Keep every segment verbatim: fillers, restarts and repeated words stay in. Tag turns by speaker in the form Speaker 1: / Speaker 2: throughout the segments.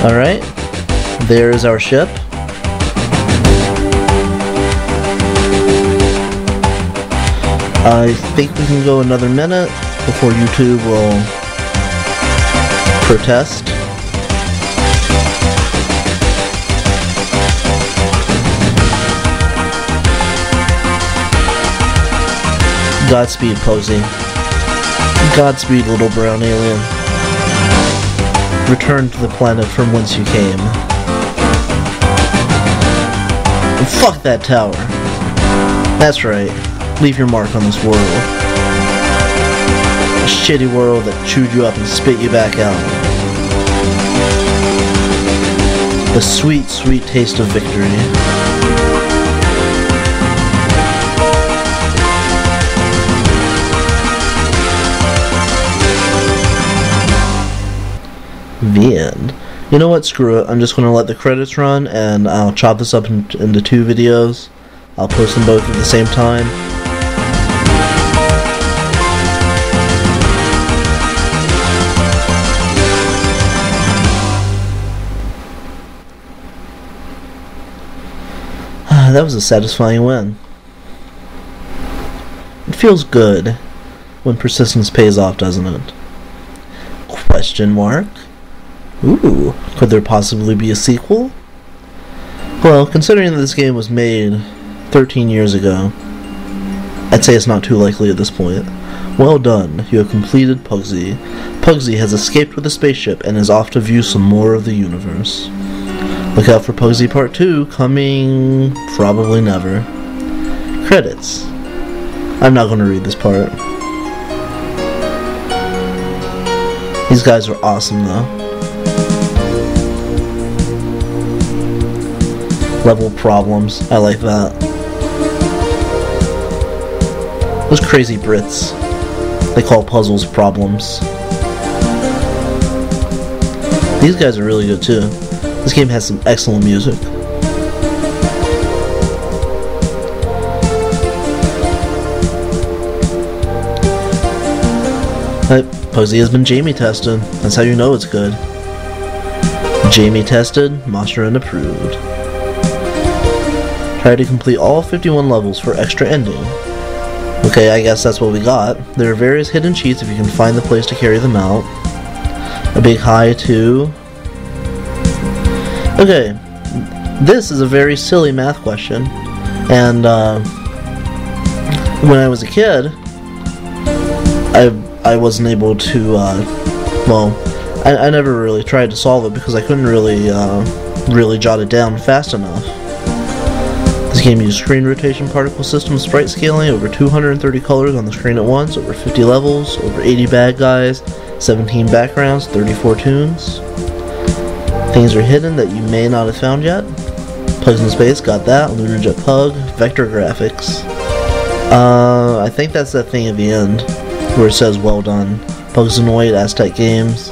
Speaker 1: Alright, there's our ship. I think we can go another minute before YouTube will protest. Godspeed, Puggsy. Godspeed, little brown alien. Return to the planet from whence you came. And fuck that tower. That's right. Leave your mark on this world. A shitty world that chewed you up and spit you back out. The sweet, sweet taste of victory. The end. You know what? Screw it. I'm just going to let the credits run, and I'll chop this up in, into two videos. I'll post them both at the same time. That was a satisfying win. It feels good when persistence pays off, doesn't it? Question mark? Ooh, could there possibly be a sequel? Well, considering that this game was made thirteen years ago, I'd say it's not too likely at this point. Well done, you have completed Puggsy. Puggsy has escaped with a spaceship and is off to view some more of the universe. Look out for Puggsy Part two, coming probably never. Credits. I'm not going to read this part. These guys are awesome though. Level problems. I like that. Those crazy Brits. They call puzzles problems. These guys are really good too. This game has some excellent music. But Puggsy has been Jamie tested. That's how you know it's good. Jamie tested, Monsterin approved. Try to complete all fifty-one levels for extra ending. Okay, I guess that's what we got. There are various hidden cheats if you can find the place to carry them out. A big hi to... Okay, this is a very silly math question, and uh, when I was a kid, I I wasn't able to, uh, well, I, I never really tried to solve it because I couldn't really, uh, really jot it down fast enough. This game used screen rotation, particle system, sprite scaling, over two hundred thirty colors on the screen at once, over fifty levels, over eighty bad guys, seventeen backgrounds, thirty-four tunes. Things are hidden that you may not have found yet. Pugs in space, got that. Lunar Jet Pug, vector graphics. Uh, I think that's that thing at the end where it says well done. Puggsanoid, Aztec Games.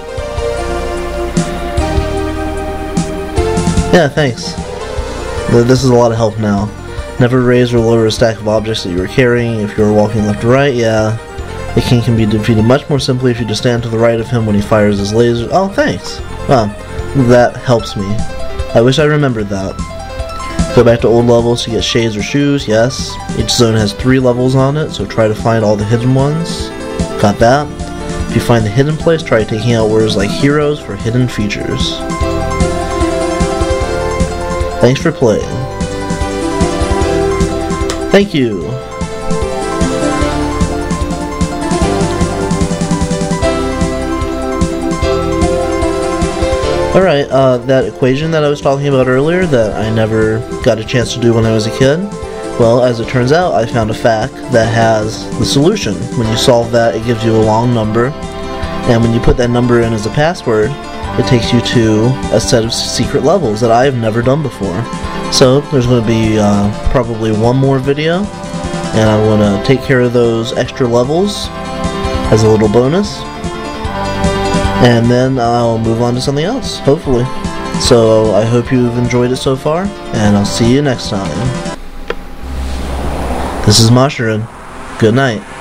Speaker 1: Yeah, thanks. This is a lot of help now. Never raise or lower a stack of objects that you are carrying. If you are walking left to right, yeah. The king can be defeated much more simply if you just stand to the right of him when he fires his lasers. Oh, thanks. Well, that helps me. I wish I remembered that. Go back to old levels to get shades or shoes, yes. Each zone has three levels on it, so try to find all the hidden ones. Got that. If you find the hidden place, try taking out words like heroes for hidden features. Thanks for playing. Thank you. Alright, uh, that equation that I was talking about earlier that I never got a chance to do when I was a kid, well, as it turns out, I found a fact that has the solution. When you solve that, it gives you a long number, and when you put that number in as a password, it takes you to a set of secret levels that I have never done before. So, there's going to be uh, probably one more video, and I'm going to take care of those extra levels as a little bonus. And then I'll move on to something else, hopefully. So I hope you've enjoyed it so far, and I'll see you next time. This is Monsterin. Good night.